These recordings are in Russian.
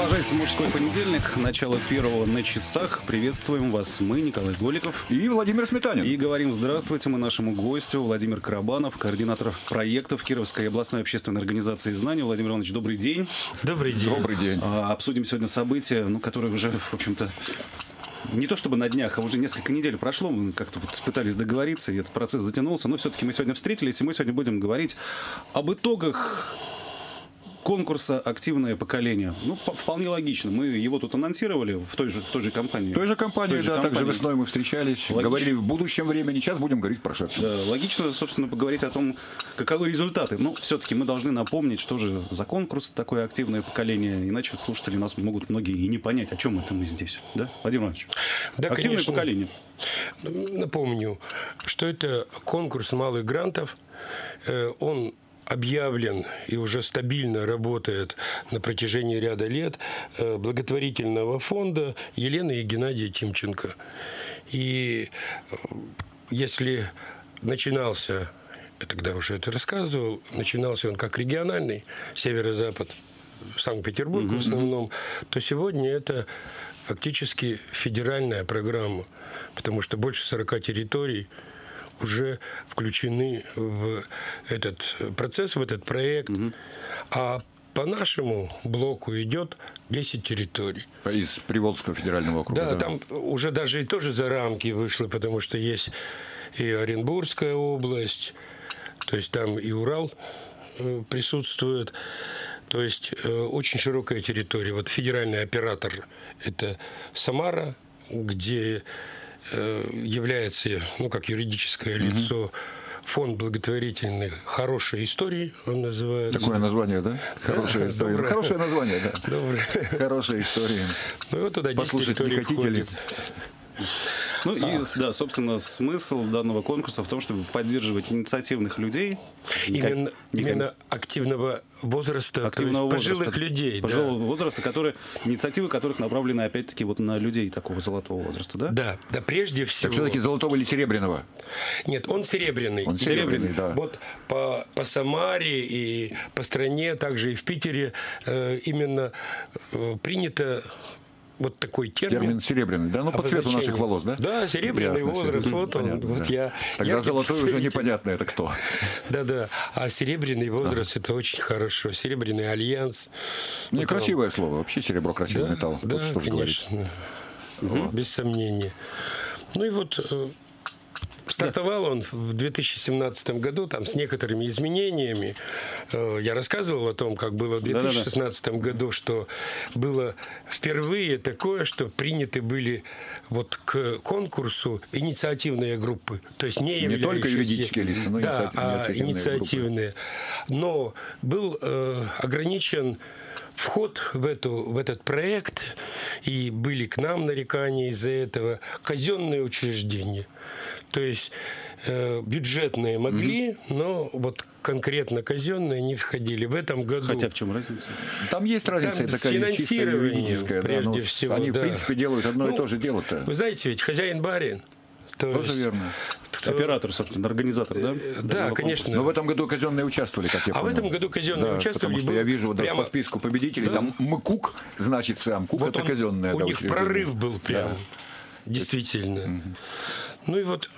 Продолжается «Мужской понедельник», начало первого на часах. Приветствуем вас мы, Николай Голиков и Владимир Сметанин. И говорим здравствуйте мы нашему гостю Владимир Карабанов, координатор проектов Кировской областной общественной организации «Знания». Владимир Иванович, добрый день. Добрый день. Добрый день. Обсудим сегодня события, которые уже, в общем-то, не то чтобы на днях, а уже несколько недель прошло, мы как-то пытались договориться, и этот процесс затянулся, но все-таки мы сегодня встретились, и мы сегодня будем говорить об итогах конкурса «Активное поколение». Вполне логично. Мы его тут анонсировали в той же компании. В той же компании, да, также весной мы встречались, говорили в будущем времени, сейчас будем говорить в прошедшем. Да, логично, собственно, поговорить о том, каковы результаты. Но все-таки мы должны напомнить, что же за конкурс такое «Активное поколение», иначе слушатели нас могут многие и не понять, о чем это мы здесь. Да, Владимир Иванович? Да, «Активное конечно. поколение». Напомню, что это конкурс малых грантов. Он объявлен и уже стабильно работает на протяжении ряда лет благотворительного фонда Елены и Геннадия Тимченко. И если начинался, я тогда уже это рассказывал, начинался он как региональный, северо-запад, Санкт-Петербург в основном, то сегодня это фактически федеральная программа, потому что больше 40 территорий уже включены в этот процесс, в этот проект. А по нашему блоку идет 10 территорий. Из Приволжского федерального округа. Да, там уже даже и тоже за рамки вышло, потому что есть и Оренбургская область, то есть там и Урал присутствует. То есть очень широкая территория. Вот федеральный оператор – это Самара, где является, как юридическое лицо, фонд благотворительных «Хорошие истории», он называется. Такое название, да? Хорошая история. Доброе. Хорошее название, да. Доброе. Хорошая история. Ну, вот туда 10 послушать не хотите ли? Да, собственно, смысл данного конкурса в том, чтобы поддерживать инициативных людей. Именно активного возраста, пожилых людей. Пожилого возраста, инициативы которых направлены, опять-таки, на людей такого золотого возраста, да? Да, прежде всего. Так все-таки золотого или серебряного? Нет, он серебряный. Он серебряный, да. Вот по Самаре и по стране, также и в Питере именно принято вот такой термин серебряный, да? По цвету наших волос, да? Да, серебряный возраст. Вот он. Понятно, вот да. Тогда золотой уже непонятно, это кто. Да. А серебряный возраст это очень хорошо. Серебряный альянс. Красивое слово. Вообще серебро красивый металл. Да, что конечно. Без сомнения. И вот стартовал он в 2017 году там, с некоторыми изменениями. Я рассказывал о том, как было в 2016 году, что было впервые такое, что приняты были к конкурсу инициативные группы. То есть не только юридические лица, но инициативные. Но был ограничен вход в этот проект, и были к нам нарекания из-за этого, казенные учреждения. То есть бюджетные могли, но конкретно казенные не входили. В этом году... Хотя в чем разница? Там есть разница такая чисто юридическая. Прежде всего, они, в принципе, делают одно и то же дело-то. Вы знаете, ведь хозяин-барин. Тоже верно. Оператор, собственно, организатор, да? Да, конечно. Но в этом году казенные участвовали, как я понял. А в этом году казенные участвовали. Потому что я вижу даже по списку победителей, там МКУК, значит, сам КУК это казенное. У них прорыв был прям. Действительно. Ну и вот...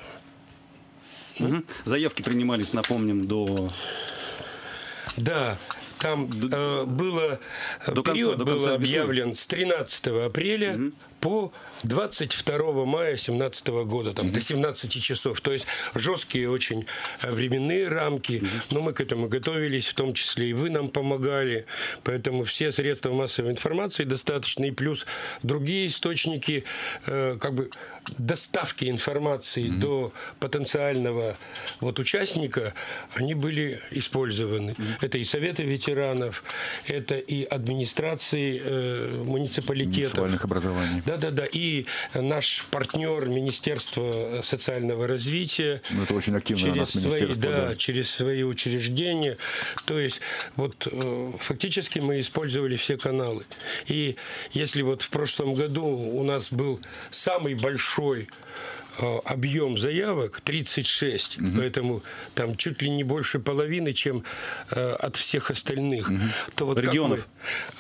Заявки принимались, напомним, до... Да, там период был объявлен с 13 апреля по 22 мая 2017 года, до 17 часов. То есть жесткие очень временные рамки, но мы к этому готовились, в том числе и вы нам помогали. Поэтому все средства массовой информации достаточно, и плюс другие источники доставки информации до потенциального участника, они были использованы. Это и советы ветеранов, это и администрации муниципалитетов. Муниципальных образований. Да. И наш партнер Министерство социального развития. Это очень активно у нас министерство. Через свои учреждения. То есть фактически мы использовали все каналы. И если в прошлом году у нас был самый большой объем заявок 36, поэтому там чуть ли не больше половины, чем от всех остальных. То вот регионов?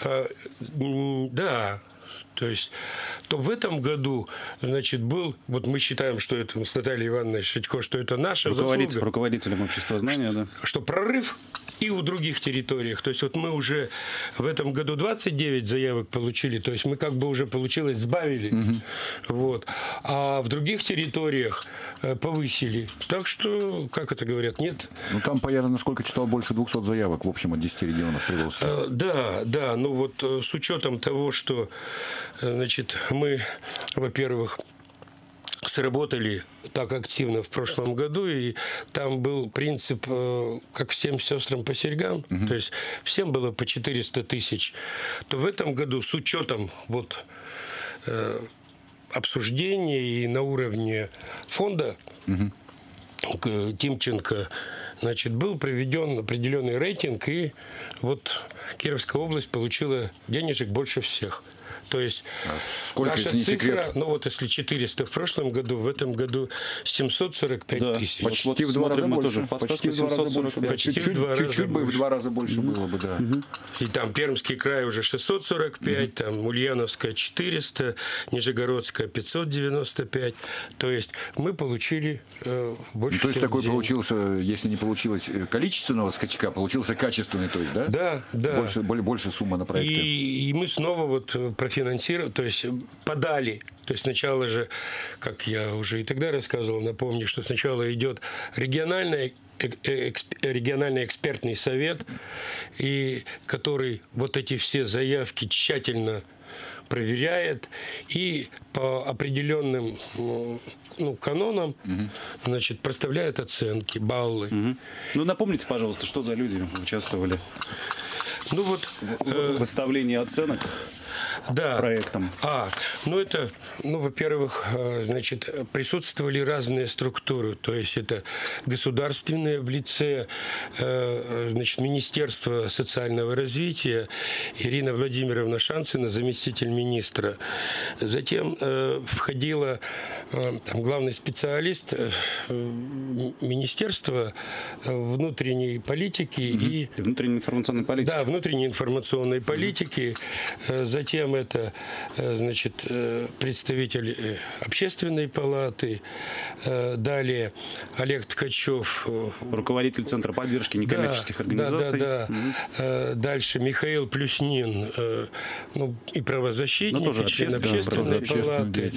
Да. То есть, то в этом году, значит, был, вот мы считаем, что это с Натальей Ивановной Шитько, что это наша заслуга. Руководителем общества знания, да. Что прорыв и у других территориях. То есть, вот мы уже в этом году 29 заявок получили, то есть мы как бы уже, получилось, сбавили. Вот. А в других территориях повысили. Так что, как это говорят, нет? Ну, там, я, насколько читал, больше 200 заявок, в общем, от 10 регионов Приволжска. Да, ну вот с учетом того, что, значит, мы, во-первых, сработали так активно в прошлом году, и там был принцип, как всем сестрам по серьгам, то есть всем было по 400 тысяч, то в этом году с учетом вот обсуждения и на уровне фонда Тимченко, значит, был проведен определенный рейтинг, и вот Кировская область получила денежек больше всех. То есть сколько, наша если не цифра, секрет? ну вот если 400 в прошлом году, в этом году 745 тысяч. Почти в 2 раза больше. Почти в 2 раза больше. Чуть-чуть бы в 2 раза больше было бы, да. И там Пермский край уже 645, там Ульяновская 400, Нижегородская 595. То есть мы получили больше. То есть такой денег получился, если не получилось количественного скачка, получился качественный, то есть, да? Да. Больше сумма на проекты. И мы снова вот профинансировали, то есть подали. То есть сначала же, как я уже и тогда рассказывал, напомню, что сначала идет региональный экспертный совет, и который вот эти все заявки тщательно проверяет и по определенным канонам, значит, проставляет оценки, баллы. Ну, напомните, пожалуйста, что за люди участвовали в выставлении оценок проектом? Во-первых, значит, присутствовали разные структуры, то есть это государственные в лице, значит, Министерства социального развития, Ирина Владимировна Шанцина, заместитель министра. Затем входила там главный специалист Министерства внутренней политики и внутренней информационной политики. Да, внутренней информационной политики. Затем это, значит, представитель Общественной палаты. Далее Олег Ткачев. Руководитель Центра поддержки некоммерческих организаций. Да. Дальше Михаил Плюснин, и правозащитник, и член Общественной палаты.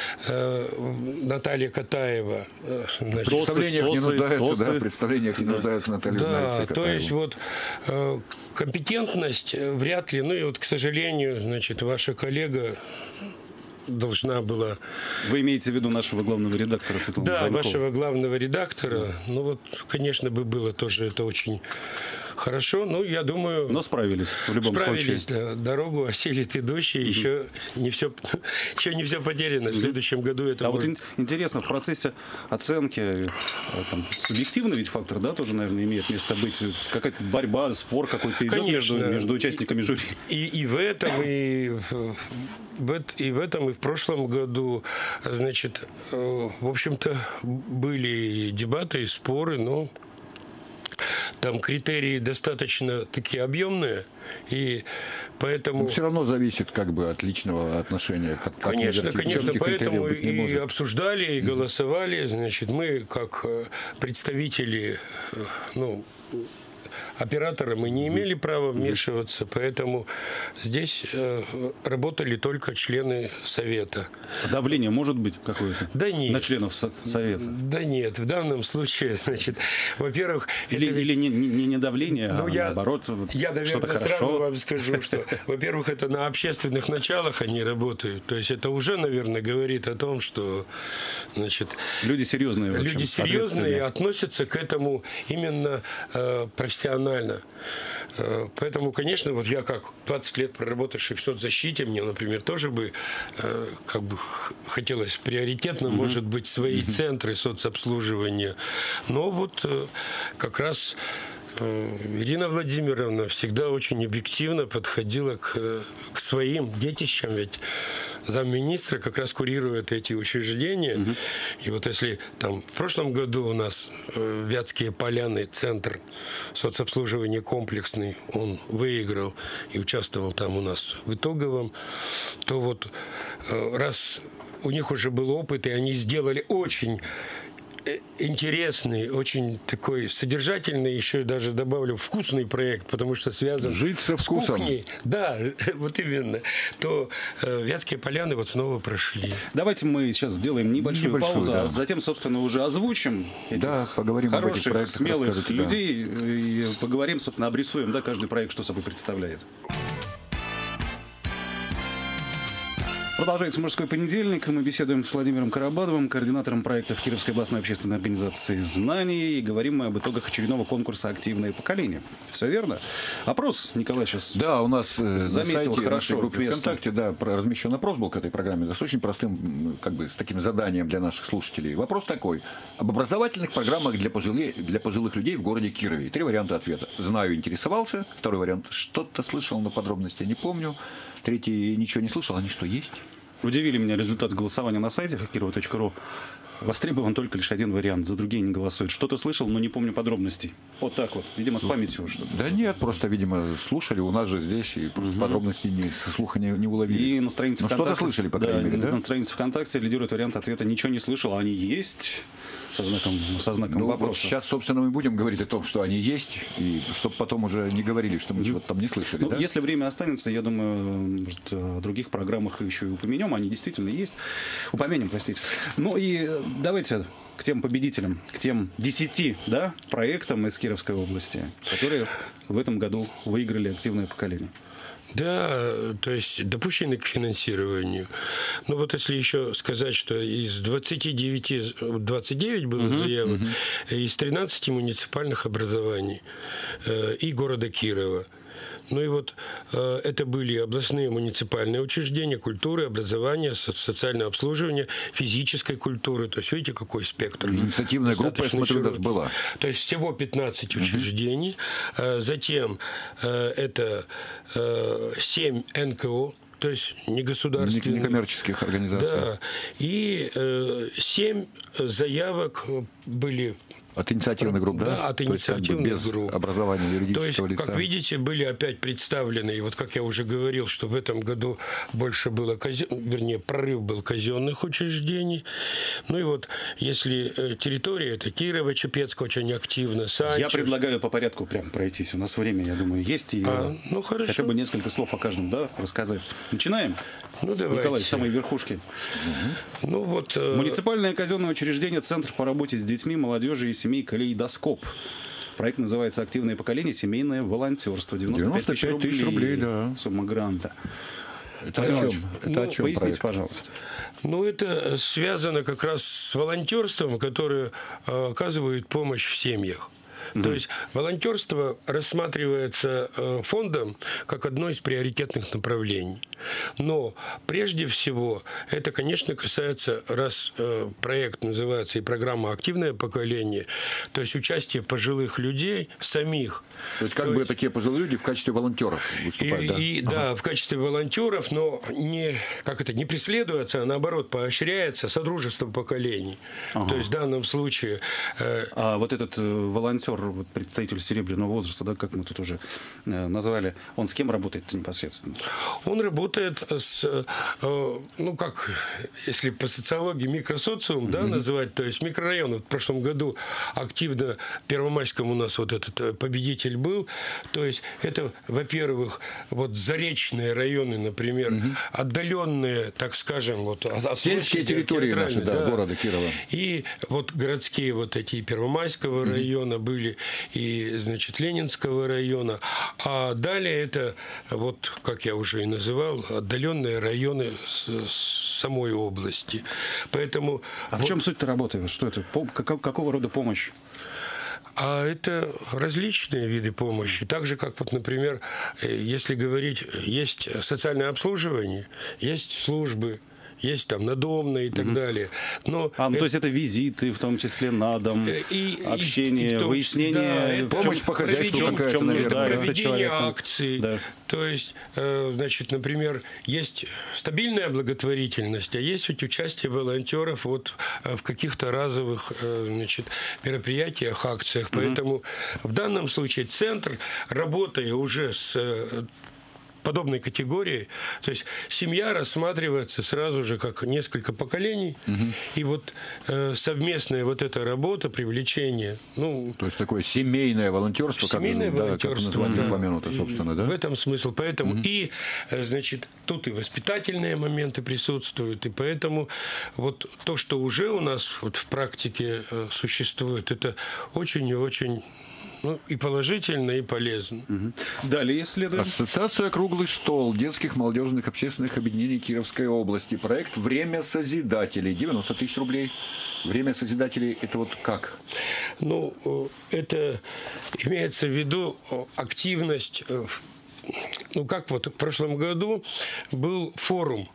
Наталья Катаева. В представлениях не нуждается, да, в представлениях не нуждается Наталья Катаева. То есть вот компетентность вряд ли, и вот, к сожалению, значит, ваша коллега должна была... Вы имеете в виду нашего главного редактора Светлану Жанькову? Да, вашего главного редактора. Конечно, бы было тоже это очень хорошо, я думаю... Но справились в любом случае. Да. Дорогу осилит идущие, еще не все потеряно. В следующем году это вот интересно, в процессе оценки субъективный ведь фактор, да, тоже, наверное, имеет место быть. Какая-то борьба, спор какой-то идет между участниками жюри. И в этом, и в прошлом году, значит, в общем-то, были дебаты и споры, но там критерии достаточно такие объемные, и поэтому... Но все равно зависит от личного отношения. Конечно, поэтому и обсуждали, и голосовали. Значит, мы, как представители, оператора, мы не имели права вмешиваться, поэтому здесь работали только члены совета. Давление может быть какое-то? Да нет. На членов совета? Да нет. В данном случае, значит, во-первых... Или не давление, а наоборот, я, что-то наверное, хорошо. сразу вам скажу, что, во-первых, это на общественных началах они работают. То есть это уже, наверное, говорит о том, что, значит... Люди серьезные, в общем, люди серьезные относятся к этому именно профессионально. Поэтому, конечно, вот я как 20 лет проработавший в соцзащите, мне, например, тоже бы хотелось приоритетно, может быть, свои центры соцобслуживания. Но вот как раз Ирина Владимировна всегда очень объективно подходила к своим детищам, ведь замминистра как раз курирует эти учреждения. И вот если там в прошлом году у нас Вятские Поляны, центр соцобслуживания комплексный, он выиграл и участвовал там у нас в итоговом, то вот раз у них уже был опыт, и они сделали очень интересный, очень такой содержательный, еще даже добавлю, вкусный проект, потому что связан «Жить со вкусом». с кухней. Да, вот именно. То Вятские Поляны вот снова прошли. Давайте мы сейчас сделаем небольшую паузу, да. а затем, собственно, уже озвучим этих поговорим хороших, об этих проектах, смелых людей и поговорим, собственно, обрисуем, да, каждый проект, что собой представляет. Продолжается «Мужской понедельник». Мы беседуем с Владимиром Карабадовым, координатором проектов Кировской областной общественной организации «Знания». И говорим мы об итогах очередного конкурса «Активное поколение». Все верно? Опрос, Николай, сейчас у нас заметил на сайте хорошо нашей группе ВКонтакте размещен опрос был к этой программе. Да, с очень простым, с таким заданием для наших слушателей. Вопрос такой. Об образовательных программах для пожилых людей в городе Кирове. 3 варианта ответа. Знаю, интересовался. 2 вариант. Что-то слышал, но подробности не помню. 3 ничего не слышал. Они что, есть? Удивили меня результаты голосования на сайте хакирова.ру. Востребован только лишь 1 вариант, за другие не голосуют. Что-то слышал, но не помню подробностей. Вот так вот. Видимо, с памятью что-то. Да нет, просто, видимо, слушали у нас же здесь, и просто подробностей со слуха не уловили. И на странице ВКонтакте... что-то слышали, по крайней мере, да? На странице ВКонтакте лидирует вариант ответа «Ничего не слышал», а они есть со знаком вопроса. Вот сейчас, собственно, мы будем говорить о том, что они есть, и чтобы потом уже не говорили, что мы чего-то там не слышали. Да? Если время останется, я думаю, может, о других программах еще и упомянем. Они действительно есть. Упомянем, простите. Ну и давайте к тем победителям, к тем 10 проектам из Кировской области, которые в этом году выиграли «Активное поколение». Да, то есть допущены к финансированию. Ну вот если еще сказать, что из 29 было заявок, из 13 муниципальных образований и города Кирова. Ну и вот это были областные муниципальные учреждения культуры, образования, социального обслуживания, физической культуры. То есть видите, какой спектр. Инициативная группа, я смотрю, даже была. То есть всего 15 учреждений. Затем это 7 НКО, то есть негосударственных. Некоммерческих организаций. Да. И 7 заявок были... От инициативных групп, да? Да, от инициативных групп. Без образования юридического лица. То есть, как видите, были опять представлены, и вот как я уже говорил, что в этом году больше было, прорыв был казенных учреждений. Ну и вот, если территория, это Кирово, Чепецк очень активно, Санчев. Я предлагаю по порядку прям пройтись. У нас время, я думаю, есть. И хорошо. Хотя бы несколько слов о каждом, рассказать. Начинаем? Ну, давайте. Николай, с самой верхушки. Ну, вот, муниципальное казенное учреждение «Центр по работе с детьми, молодежью и семей «Калейдоскоп». Проект называется «Активное поколение. Семейное волонтерство». 95 тысяч рублей, да. Сумма гранта. Это о чем? Поясните, проект? Пожалуйста. Ну, это связано как раз с волонтерством, которое оказывает помощь в семьях. То есть волонтерство рассматривается фондом как одно из приоритетных направлений. Но прежде всего это, конечно, касается, раз проект называется и программа «Активное поколение», то есть участие пожилых людей самих. То есть как бы такие пожилые люди в качестве волонтеров выступают, да, в качестве волонтеров, но не преследуется, а наоборот поощряется содружество поколений. То есть в данном случае... А вот этот волонтер, представитель серебряного возраста, как мы тут уже назвали, он с кем работает непосредственно? Он работает с, если по социологии микросоциум, называть, то есть микрорайон. Вот в прошлом году активно в Первомайском у нас вот этот победитель был. То есть это, во-первых, вот заречные районы, например, отдаленные, так скажем, от сельские территории наши, города Кирова. И вот городские вот эти Первомайского района были, и, Ленинского района. А далее это, вот, как я уже и называл, отдаленные районы самой области. Поэтому... в чем суть-то работы? Что это? Какого рода помощь? А это различные виды помощи. Так же, как, вот, например, если говорить, есть социальное обслуживание, есть службы, есть там надомные и так далее. Но то есть это визиты, в том числе на дом, общение, и выяснение, да, помощь по хозяйству в чем нуждается проведение человек. акций. Да. То есть, значит, например, есть стабильная благотворительность, а есть ведь участие волонтеров вот в каких-то разовых, значит, мероприятиях, акциях. Поэтому в данном случае центр, работая уже с подобной категории, то есть семья рассматривается сразу же как несколько поколений, и вот совместная вот эта работа, привлечение, ну... То есть такое семейное волонтерство, семейное волонтерство, как название упомянуто, собственно, да? В этом смысл. Поэтому и, значит, тут и воспитательные моменты присутствуют, и поэтому вот то, что уже у нас вот в практике существует, это очень и очень... Ну, и положительно, и полезно. Далее следуем. Ассоциация «Круглый стол» детских молодежных общественных объединений Кировской области. Проект «Время созидателей». 90 тысяч рублей. «Время созидателей» – это вот как? Ну, это имеется в виду активность. Ну, как вот в прошлом году был форум.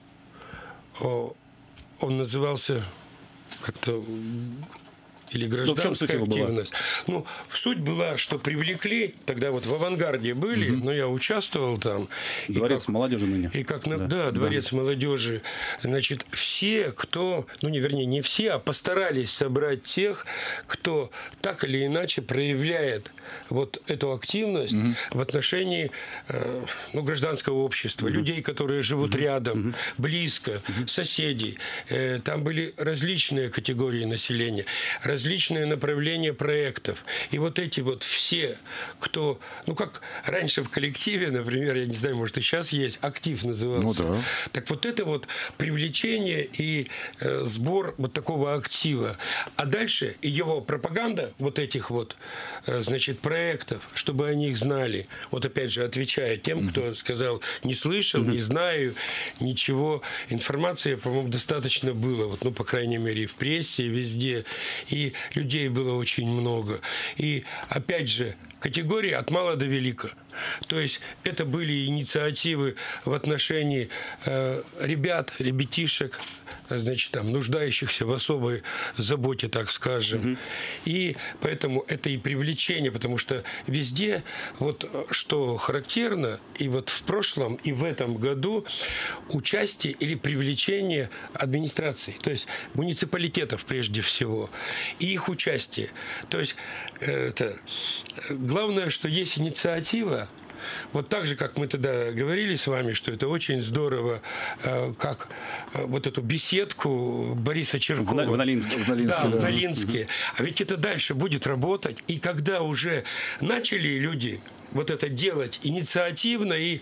Он назывался как-то... или гражданская активность. Ну, суть была, что привлекли, тогда вот в «Авангарде» были, но я участвовал там. Дворец молодежи ныне. И как, Дворец молодежи. Значит, все, кто, не все, а постарались собрать тех, кто так или иначе проявляет вот эту активность в отношении гражданского общества, людей, которые живут рядом, близко, соседей. Там были различные категории населения, различные направления проектов. И вот эти вот все, кто... Ну, как раньше в коллективе, например, я не знаю, может, и сейчас есть, «Актив» назывался. Ну, да. Так вот это вот привлечение и сбор вот такого актива. А дальше и его пропаганда вот этих вот, значит, проектов, чтобы они их знали. Вот опять же, отвечая тем, кто сказал, не слышал, не знаю, ничего. Информации, по-моему, достаточно было. Вот, ну, по крайней мере, и в прессе, и везде. И людей было очень много. И, опять же, категории от мала до велика. То есть это были инициативы в отношении ребятишек, значит, там, нуждающихся в особой заботе, так скажем. И поэтому это и привлечение, потому что везде, вот что характерно, и вот в прошлом, и в этом году участие или привлечение администрации, то есть муниципалитетов прежде всего, и их участие. То есть это главное, что есть инициатива. Вот так же, как мы тогда говорили с вами, что это очень здорово, как вот эту беседку Бориса Черкова. В Нолинске. Да, в Нолинске. А ведь это дальше будет работать. И когда уже начали люди вот это делать инициативно и,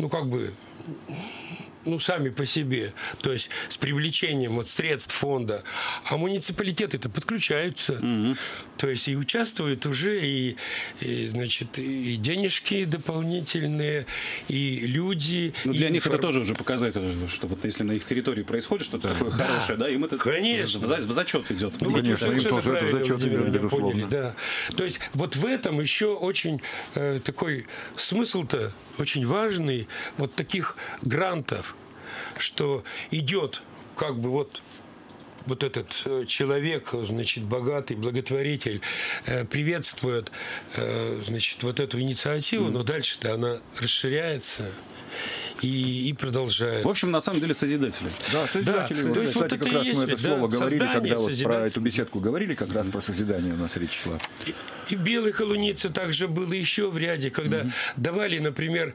сами по себе, то есть с привлечением вот средств фонда, а муниципалитеты-то подключаются, то есть и участвуют уже, и значит, и денежки дополнительные, и люди. Ну, для них это тоже уже показатель, что вот если на их территории происходит что-то такое хорошее, да, им это в зачет идет. Ну, конечно, им тоже это в зачет идет, безусловно. Поняли, да. То есть вот в этом еще очень такой смысл-то очень важный, вот таких грантов, что идет как бы вот этот человек, значит, богатый, благотворитель, приветствует, значит, вот эту инициативу, но дальше-то она расширяется и продолжает. В общем, на самом деле, созидатели. Да, созидатели. Да, Вот, кстати, как раз мы это слово говорили, когда вот про эту беседку говорили, как раз про созидание у нас речь шла. И «Белой холуницы» также было еще в ряде, когда давали, например,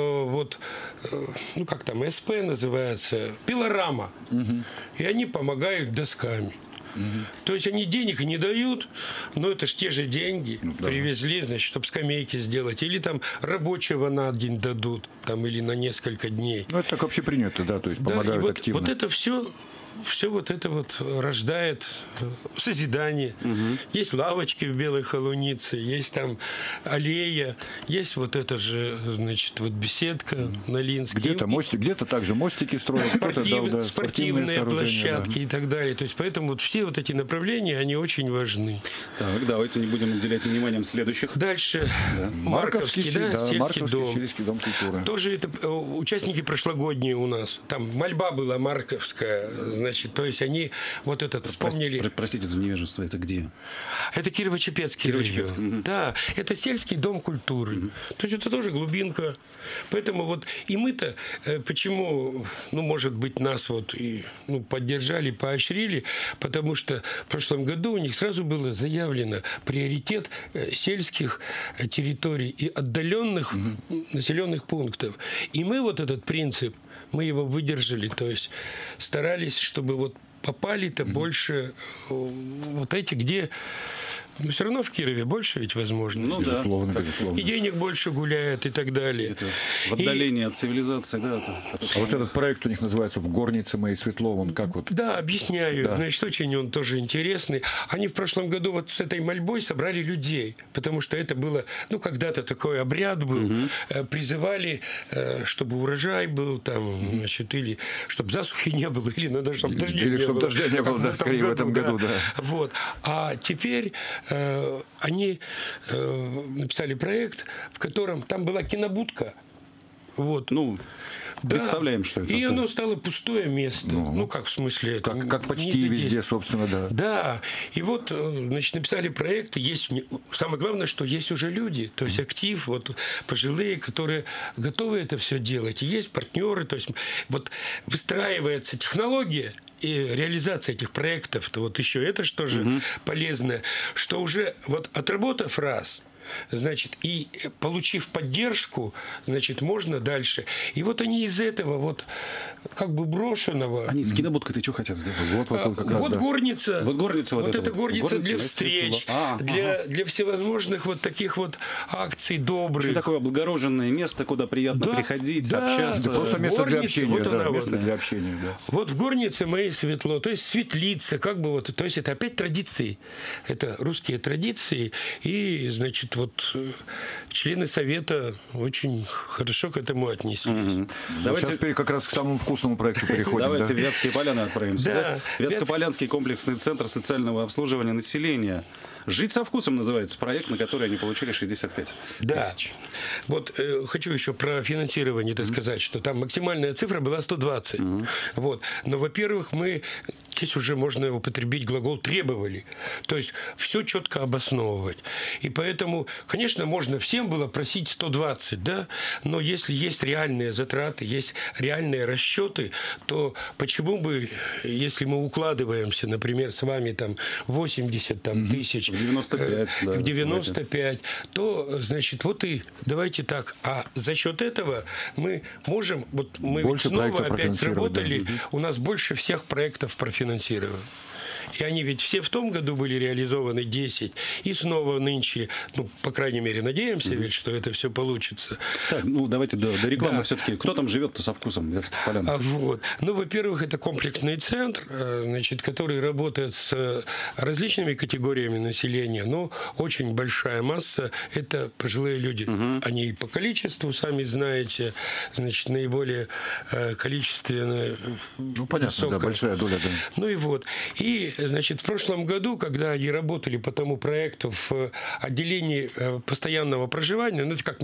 как там, СП называется, пилорама, и они помогают досками. То есть они денег не дают, но это же те же деньги. Привезли, значит, чтобы скамейки сделать. Или там рабочего на день дадут, там, или на несколько дней. Ну, это так вообще принято, да, то есть помогают и активно. Вот это все все вот это вот рождает созидание. Есть лавочки в Белой Холунице, есть там аллея, есть вот это же, значит, вот беседка на Линске. Где-то мостик, где-то также мостики строят, спортивные площадки и так далее. То есть поэтому вот все вот эти направления, они очень важны. Так, давайте не будем уделять вниманием следующих. Дальше Марковский, сельский дом культуры. Тоже это участники прошлогодние у нас. Там мольба была марковская, значит, то есть они вот этот вспомнили. Простите за невежество, это где? Это Кирово-Чепецкий район. Да, это сельский дом культуры. То есть это тоже глубинка. Поэтому вот и мы-то, почему, ну, может быть, нас вот и поддержали, поощрили, потому что в прошлом году у них сразу было заявлено приоритет сельских территорий и отдаленных населенных пунктов. И мы вот этот принцип, мы его выдержали, то есть старались, чтобы вот попали-то больше вот эти, где... Но все равно в Кирове больше ведь возможностей. Ну, безусловно, безусловно. И денег больше гуляет, и так далее. Это в отдалении от цивилизации, да. А вот этот проект у них называется «В горнице моей светло», он как вот... Да, объясняю. Да. Значит, очень он тоже интересный. Они в прошлом году вот с этой мольбой собрали людей, потому что это было, ну, когда-то такой обряд был. Призывали, чтобы урожай был там, значит, или чтобы засухи не было, или надо, чтобы дождя не было. Или чтобы дождя не было, да, скорее в этом году, да. Вот. А теперь они написали проект, в котором там была кинобудка. Вот. Ну, да. Представляем, что это. И оно стало пустое место. Ну, как в смысле? Это как почти везде, собственно, да. Да. И вот, значит, написали проекты. Есть, самое главное, что есть уже люди. То есть актив, вот пожилые, которые готовы это все делать. И есть партнеры. То есть вот выстраивается технология и реализация этих проектов. То вот еще это что же полезно, что уже вот отработав раз, значит, и получив поддержку, значит, можно дальше. И вот они из этого вот как бы брошенного... Они с кинобудкой-то что хотят сделать? Вот горница. Вот горница. Вот это горница для встреч, для всевозможных вот таких вот акций добрых. Очень такое облагороженное место, куда приятно приходить, общаться. Да, просто место для общения. Вот да, место для общения, да. Вот в горнице моей светло, то есть светлица, как бы вот, то есть это опять традиции. Это русские традиции, и, значит, вот члены совета очень хорошо к этому отнеслись. Давайте сейчас теперь как раз к самому вкусному проекту переходим. Давайте в Вятские Поляны отправимся. Да. Вятско-Полянский комплексный центр социального обслуживания населения. «Жить со вкусом» называется проект, на который они получили 65 тысяч. Вот хочу еще про финансирование сказать, что там максимальная цифра была 120. Вот. Но, во-первых, мы здесь уже можно употребить глагол «требовали». То есть все четко обосновывать. И поэтому, конечно, можно всем было просить 120, да? Но если есть реальные затраты, есть реальные расчеты, то почему бы, если мы укладываемся, например, с вами там 80 тысяч, в 95, да, в 95, то, значит, вот и давайте так. А за счет этого мы можем, вот мы ведь снова опять сработали, у нас больше всех проектов профинансировано. И они ведь все в том году были реализованы 10. И снова нынче, ну, по крайней мере, надеемся ведь, что это все получится. Так, ну, давайте до рекламы все-таки. Кто там живет-то со вкусом в Вятских Полянах? Вот. Ну, во-первых, это комплексный центр, значит, который работает с различными категориями населения, но очень большая масса – это пожилые люди. Они и по количеству, сами знаете, значит, наиболее количественно понятно, высокая. Да, большая доля. Да. Ну и вот. И, значит, в прошлом году, когда они работали по тому проекту в отделении постоянного проживания, ну, это как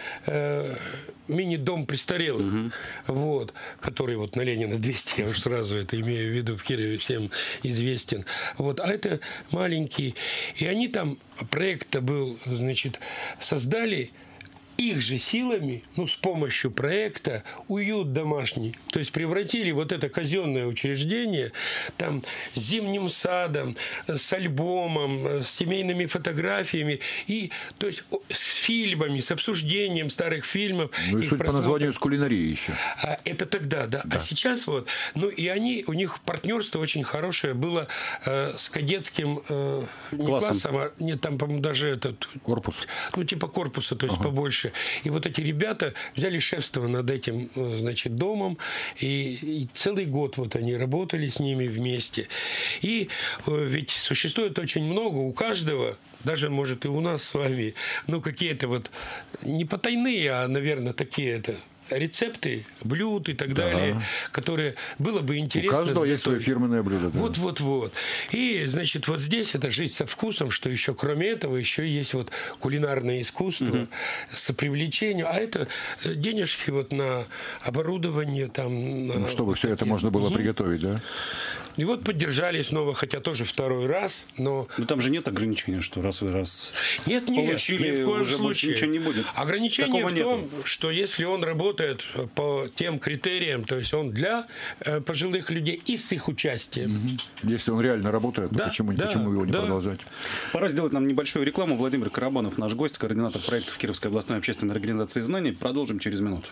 мини-дом престарелых, вот, который вот на Ленина 200, я уж сразу это имею в виду, в Кирове всем известен. Вот, а это маленький. И они там, проект-то был, значит, создали их же силами, ну, с помощью проекта «Уют домашний». То есть превратили вот это казенное учреждение там с зимним садом, с альбомом, с семейными фотографиями, и, то есть с фильмами, с обсуждением старых фильмов. Ну и суть по названию с кулинарией еще. Это тогда, да. А сейчас вот, ну и они, у них партнерство очень хорошее было с кадетским не классом, а нет, там, по-моему, даже этот... Корпус. Ну, типа корпуса, то есть побольше. больше. И вот эти ребята взяли шефство над этим, значит, домом, и целый год вот они работали с ними вместе. И ведь существует очень много у каждого, даже, может, и у нас с вами, ну, какие-то вот не потайные, а, наверное, такие это рецепты, блюд и так далее, которые было бы интересно. У каждого есть свое фирменное блюдо. Да. Вот. И, значит, вот здесь это жить со вкусом, что еще кроме этого еще есть вот кулинарное искусство с привлечением, а это денежки вот на оборудование там. Ну, чтобы все это можно было приготовить, да? И вот поддержали снова, хотя тоже второй раз, но... Но там же нет ограничения, что раз вы нет, получили, ни в коем уже случае. больше ничего не будет. Ограничение Такого в том, нету. что если он работает по тем критериям, то есть он для пожилых людей и с их участием. Если он реально работает, то почему его не продолжать? Пора сделать нам небольшую рекламу. Владимир Карабанов, наш гость, координатор проектов Кировской областной общественной организации «Знания». Продолжим через минуту.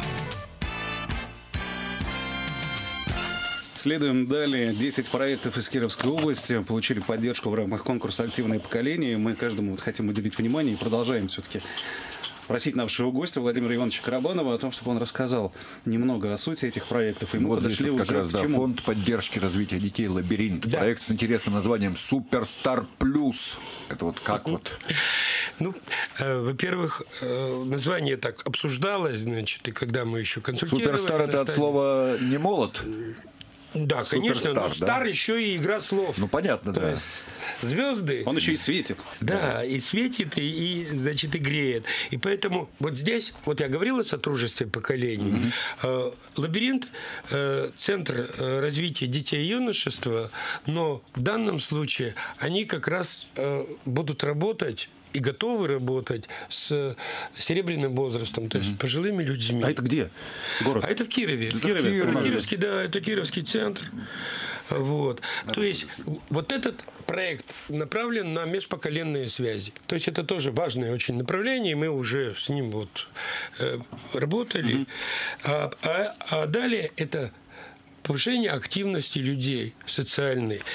Следуем далее. 10 проектов из Кировской области получили поддержку в рамках конкурса «Активное поколение». Мы каждому вот хотим уделить внимание и продолжаем все-таки просить нашего гостя Владимира Ивановича Карабанова о том, чтобы он рассказал немного о сути этих проектов. И мы вот подошли здесь уже как раз, к чему? фонд поддержки развития детей «Лабиринт». Да. Проект с интересным названием «Суперстар Плюс». Это вот как вот? Ну, во-первых, название так обсуждалось, значит, и когда мы еще консультировали... Суперстар – это от слова не молод? Да, конечно, но да? стар еще и игра слов. Ну, понятно, То да. есть звезды... Он еще и светит. Да, и светит, значит, и греет. И поэтому вот здесь, вот я говорил о сотрудничестве поколений. «Лабиринт» – центр развития детей и юношества, но в данном случае они как раз будут работать и готовы работать с серебряным возрастом, то есть с пожилыми людьми. А это где? Город? А это в Кирове. В Кирове? Это Кировский, да, это Кировский центр. Вот. То есть вот этот проект направлен на межпоколенные связи. То есть это тоже важное очень направление, и мы уже с ним вот работали. А далее это повышение активности людей социальной.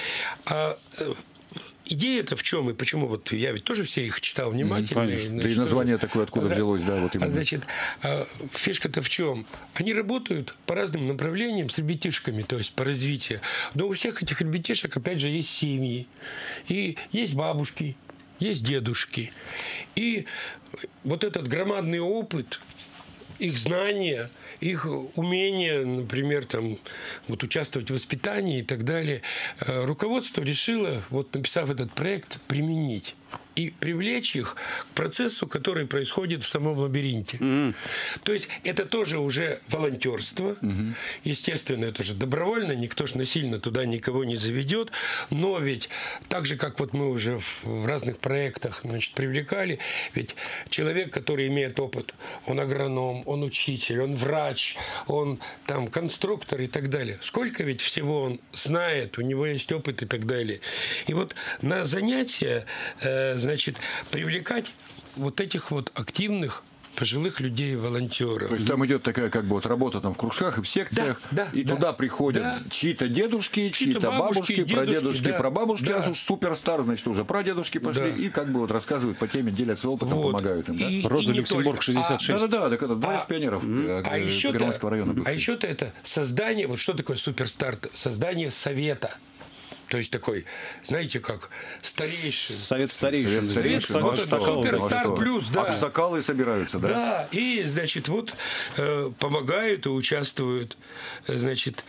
Идея-то в чем и почему? Вот я ведь тоже все их читал внимательно. Конечно. Да и название такое откуда взялось, да, вот именно. Значит, фишка-то в чем? Они работают по разным направлениям с ребятишками, то есть по развитию. Но у всех этих ребятишек, опять же, есть семьи. И есть бабушки, есть дедушки. И вот этот громадный опыт, их знания, их умение, например, там, вот, участвовать в воспитании и так далее, руководство решило, вот, написав этот проект, применить и привлечь их к процессу, который происходит в самом лабиринте. То есть это тоже уже волонтерство. Естественно, это же добровольно, никто же насильно туда никого не заведет. Но ведь так же, как вот мы уже в разных проектах, значит, привлекали, ведь человек, который имеет опыт, он агроном, он учитель, он врач, он там конструктор и так далее. Сколько ведь всего он знает, у него есть опыт и так далее. И вот на занятия, значит, привлекать вот этих вот активных пожилых людей, волонтеров. То есть там идет такая как бы вот работа там в кружках и в секциях, и туда приходят чьи-то дедушки, чьи-то бабушки, прадедушки, прабабушки, раз уж суперстар, значит, уже прадедушки пошли, и как бы вот рассказывают по теме, делятся опытом, помогают им. Да? Роза Люксембург, 66. Да, это дворец пионеров Германского района. А еще-то это создание, вот что такое суперстар? Создание совета. То есть такой, знаете, как старейшин. Совет старейшин. Суперстар плюс, да. Аксакалы собираются, да? Да, и, значит, вот помогают и участвуют, значит,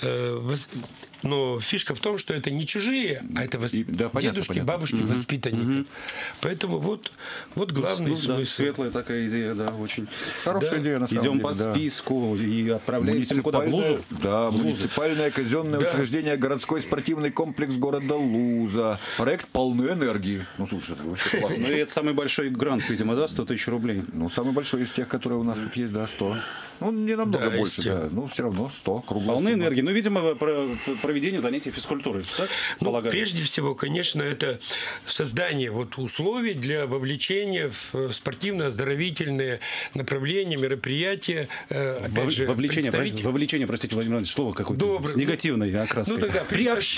но фишка в том, что это не чужие, а это дедушки, бабушки, воспитанники. Поэтому вот главный смысл. Светлая такая идея, да, очень. Хорошая идея, на самом деле. Идем по списку и отправляемся куда? В Лузу? Да, муниципальное казенное учреждение городской спортивный комплекс города Луза. Проект полной энергии. Ну, слушай, это вообще классно. Ну, и это самый большой грант, видимо, да, 100 тысяч рублей. Ну, самый большой из тех, которые у нас тут есть, да, 100. Ну, не намного больше, да. Ну, все равно 100, круглая Полны сумма. энергии. Ну, видимо, проведение занятий физкультурой, так? Ну, Полагаю. прежде всего, конечно, это создание вот условий для вовлечения в спортивно-оздоровительные направления, мероприятия. Опять же, вовлечение, простите, Владимир Иванович, слово какое-то с негативной окраской. Ну, тогда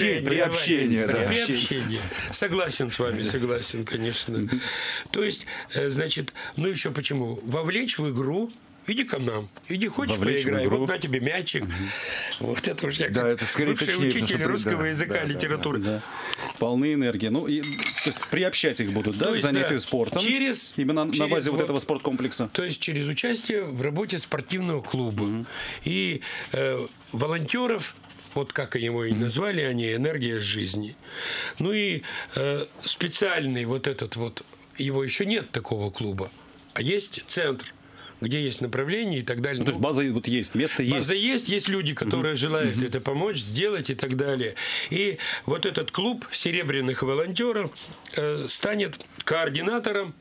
приобщение. Согласен с вами, согласен, конечно. То есть, значит, ну еще почему? Вовлечь в игру. Иди ко нам, иди, хочешь поиграй, вот на тебе мячик. Вот это уже я как бывший учитель русского языка, литературы. Да. Полны энергии. Ну, то есть приобщать их будут, да, к занятию спортом? Именно на базе вот этого спорткомплекса? То есть через участие в работе спортивного клуба. И волонтеров, вот как его и назвали они, «Энергия жизни». Ну и специальный вот этот вот, его еще нет такого клуба, а есть центр, где есть направление и так далее. Ну, то есть база вот есть, место есть. База есть люди, которые желают это помочь, сделать и так далее. И вот этот клуб серебряных волонтеров станет координатором,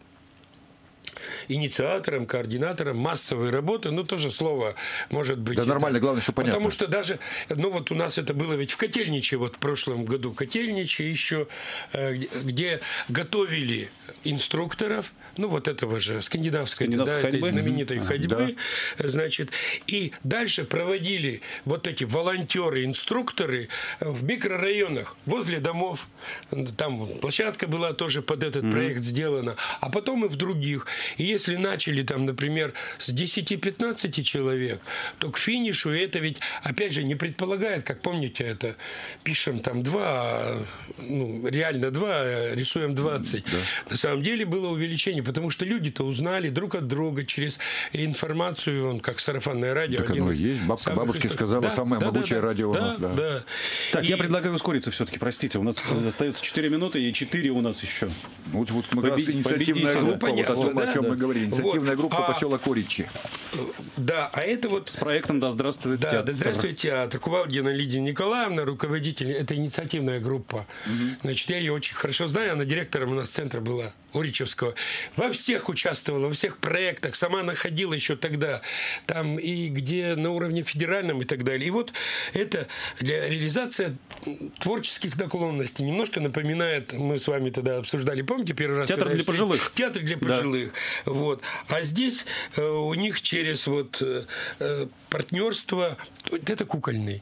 инициатором, координатором массовой работы, ну, тоже слово может быть. Да, нормально, главное, что понятно. Потому что даже, ну, вот у нас это было ведь в Котельниче, вот в прошлом году Котельниче еще, где готовили инструкторов, ну, вот этого же, скандинавской этой знаменитой ходьбы, значит, и дальше проводили вот эти волонтеры-инструкторы в микрорайонах, возле домов, там площадка была тоже под этот проект сделана, а потом и в других. И если начали там, например, с 10-15 человек, то к финишу это ведь, опять же, не предполагает, как помните, это пишем там 2, ну, реально 2, рисуем 20. Да. На самом деле было увеличение, потому что люди-то узнали друг от друга через информацию, он как сарафанное радио. Так оно и есть. Бабушке сказала, самое могучее радио у нас. Да. Так, я предлагаю ускориться все-таки, простите. У нас остается 4 минуты и 4 у нас еще. Вот мы как раз инициативная группа, вот о чем мы говорим. Инициативная группа поселок Оричи. Да, а это вот... С проектом «Да здравствует театр». Да здравствует театр. Кувалдина Лидия Николаевна, руководитель, это инициативная группа. Значит, я ее очень хорошо знаю, она директором у нас центра была, Оричевского. Во всех участвовала, во всех проектах, сама находила еще тогда, там и где на уровне федеральном и так далее. И вот это для реализации творческих наклонностей немножко напоминает, мы с вами тогда обсуждали, помните, первый раз? Театр для пожилых. Театр для пожилых. Да. Вот. А здесь у них через вот партнерство, это кукольный.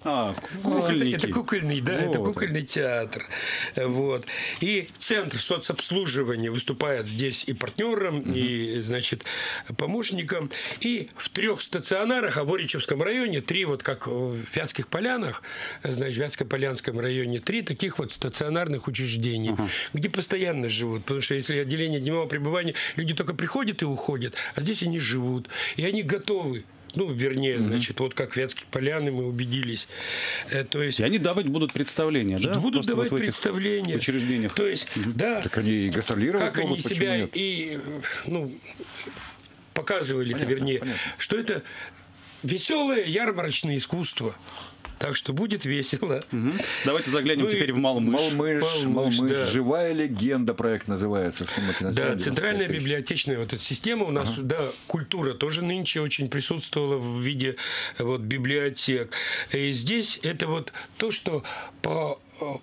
Это кукольный, да, вот. Это кукольный театр. Вот. И центр соцобслуживания выступает здесь и партнером, и, значит, помощником. И в 3 стационарах, а в Оричевском районе 3, вот как в Вятских Полянах, значит, в Вятско-Полянском районе 3 таких вот стационарных учреждений, где постоянно живут. Потому что если отделение дневного пребывания, люди только приходят и уходят, а здесь они живут. И они готовы. Ну, вернее, значит, вот как Вятские Поляны мы убедились. То есть, и они давать будут представления, да? Будут давать вот представления. Учреждениях. То есть, да. Так они и гастролировать как могут, они себя и, ну, показывали, вернее, что это веселое ярмарочное искусство. Так что будет весело. Давайте заглянем теперь в Малмыж. Малмыж, да. Живая легенда проект называется. Да, центральная библиотечная вот эта система у нас, да, культура тоже нынче очень присутствовала в виде вот библиотек. И здесь это вот то, что по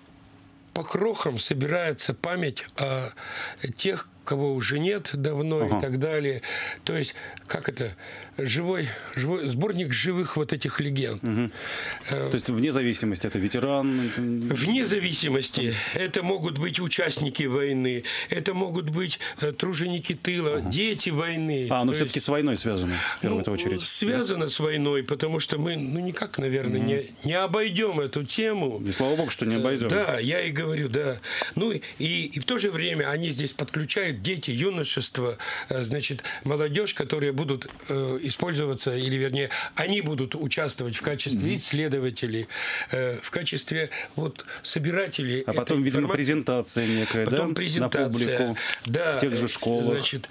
крохам собирается память о тех, кого уже нет давно и так далее. То есть, как это, живой сборник живых вот этих легенд. То есть, вне зависимости, это ветеран? Вне зависимости. Это могут быть участники войны, это могут быть труженики тыла, дети войны. Но все-таки с войной связано, в первую очередь. Связано с войной, потому что мы, никак, наверное, не обойдем эту тему. И слава богу, что не обойдем. Да, я и говорю, да. Ну, и в то же время они здесь подключают дети, юношество, значит, молодежь, которые будут использоваться, или, вернее, они будут участвовать в качестве исследователей, в качестве вот собирателей. А потом, видимо, презентация некая, потом презентация, на публику, да, в тех же школах. Значит,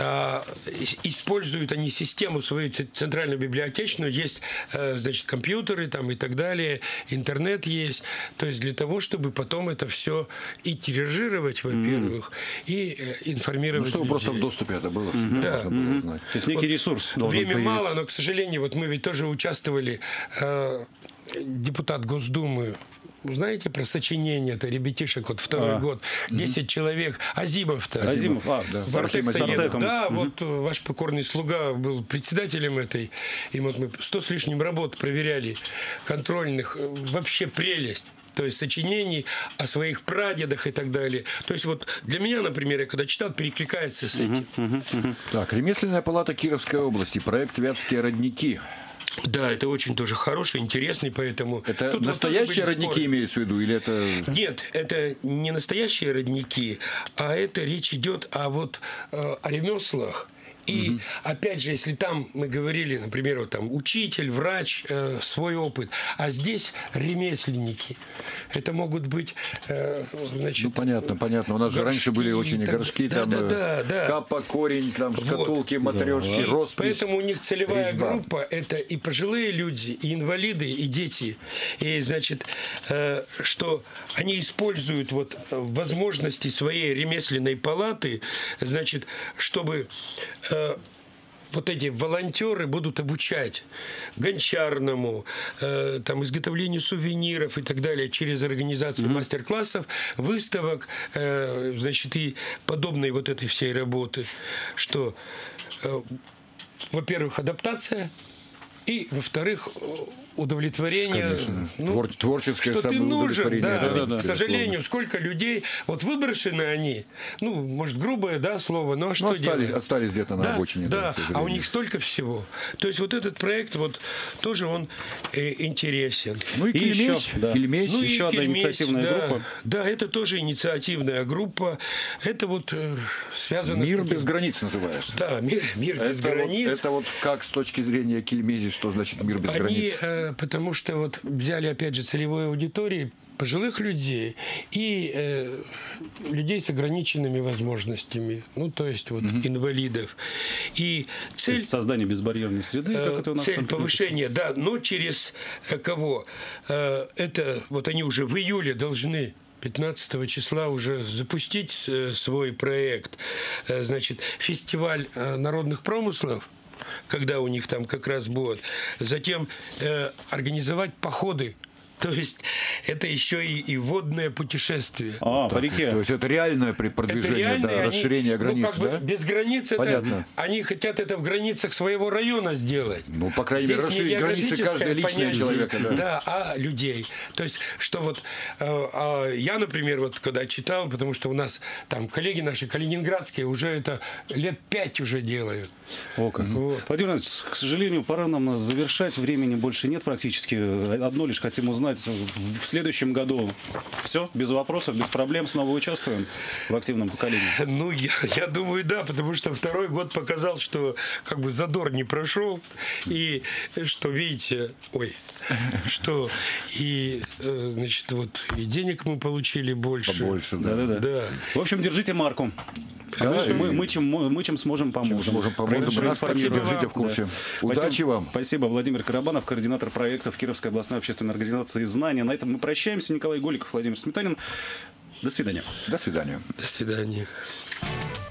используют они систему свою центральную библиотечную, есть, значит, компьютеры там и так далее, интернет есть, то есть для того, чтобы потом это все и тиражировать, во-первых, и информировать чтобы людей. Просто в доступе это было, всегда можно было узнать. То есть некий ресурс должен Время появиться. мало, но, к сожалению, вот мы ведь тоже участвовали, депутат Госдумы знаете про сочинение, это ребятишек, вот второй год, 10 человек, Азимов-то. Азимов, в Артек с Артеком. Да, вот ваш покорный слуга был председателем этой, и вот мы 100 с лишним работ проверяли, контрольных, вообще прелесть. То есть сочинений о своих прадедах и так далее. То есть вот для меня, например, я когда читал, перекликается с этим. Так, ремесленная палата Кировской области, проект «Вятские родники». Да, это очень тоже хороший, интересный, поэтому... Это тут настоящие родники имеются в виду, или это... Нет, это не настоящие родники, а это речь идет о ремеслах. И опять же, если там мы говорили, например, вот там учитель, врач, свой опыт, а здесь ремесленники. Это могут быть, значит... Ну, понятно. У нас же раньше были очень горшки, там капа, корень, там шкатулки, матрешки, роспись. Поэтому у них целевая резьба. группа – это и пожилые люди, и инвалиды, и дети. И, значит, что они используют вот возможности своей ремесленной палаты, значит, чтобы... вот эти волонтеры будут обучать гончарному, там, изготовлению сувениров и так далее через организацию мастер-классов, выставок, значит, и подобной вот этой всей работы, что, во-первых, адаптация, и, во-вторых, удовлетворение. Конечно. Творческое что ты нужен, удовлетворение. да. К сожалению, сколько людей, вот выброшены они, ну, может, грубое, да, слово, но что делать? Остались где-то на обочине. Да, а у них столько всего. То есть вот этот проект, вот, тоже он интересен. Ну и Кельмесь. Кельмесь. Ну, еще одна инициативная группа. Да, это тоже инициативная группа. Это вот связано «Мир с таким... без границ» называется. Да, мир без границ. Это вот как с точки зрения Кельмези, что значит «мир без границ»? Потому что вот взяли, опять же, целевой аудитории пожилых людей и людей с ограниченными возможностями, ну, то есть вот инвалидов. И цель... То есть создание безбарьерной среды, как это у нас цель там повышения, да, но через кого? Это вот они уже в июле должны 15 числа уже запустить свой проект. Значит, фестиваль народных промыслов, когда у них там как раз будет. Затем организовать походы. То есть это еще и водное путешествие. по реке. То есть это реальное продвижение, расширение границ, ну, как бы без границ Понятно. Они хотят это в границах своего района сделать. Ну, по крайней мере, Здесь не расширить границы каждого личного понятие, человека. Да, а людей. То есть, что вот я, например, вот когда читал, потому что у нас там коллеги наши калининградские уже это лет 5 уже делают. О, как. Вот. Владимир Иванович, к сожалению, пора нам завершать. Времени больше нет практически. Одно лишь хотим узнать. В следующем году все, без вопросов, без проблем, снова участвуем в активном поколении? Ну, я думаю, да, потому что второй год показал, что как бы задор не прошел, и что, видите, что и, значит, вот и денег мы получили больше. Побольше, да. В общем, держите марку. Мы чем сможем поможем. Держите в курсе. Удачи вам. Спасибо. Владимир Карабанов, координатор проектов Кировской областной общественной организации «Знания». На этом мы прощаемся. Николай Голиков, Владимир Сметанин. До свидания. До свидания. До свидания.